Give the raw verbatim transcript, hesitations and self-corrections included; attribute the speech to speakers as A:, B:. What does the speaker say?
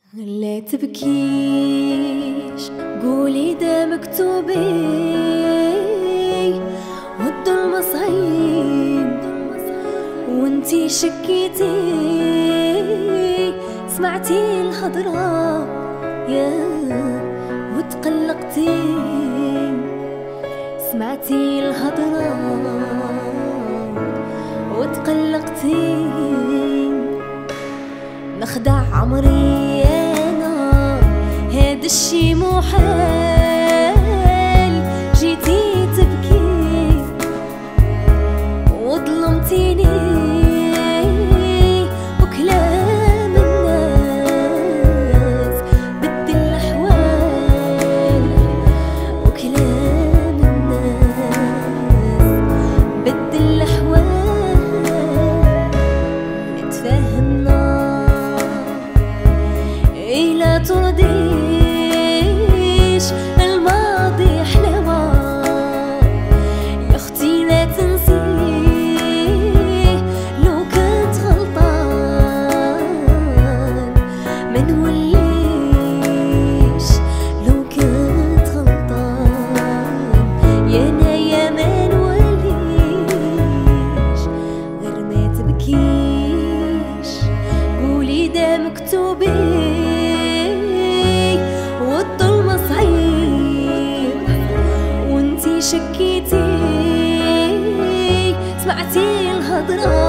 A: لا تبكيش قولي ده مكتوبي والظلم صعيب وانتي شكيتي سمعتي الهضرة يا وتقلقتي سمعتي الهضرة وتقلقتي نخدع عمري انا هذا الشي محال جيتي تبكي وظلمتيني وكلام الناس بدل الاحوال وكلام الناس بدل الاحوال اتفاهمنا لا ترضيش الماضي حلاوة يا اختي لا تنسيه لو كنت غلطان ما نوليش لو كنت غلطان يا انا يا ما نوليش غير ما تبكيش قولي ده مكتوبي والظلم صعيب وانتي شكيتي سمعتي الهضرة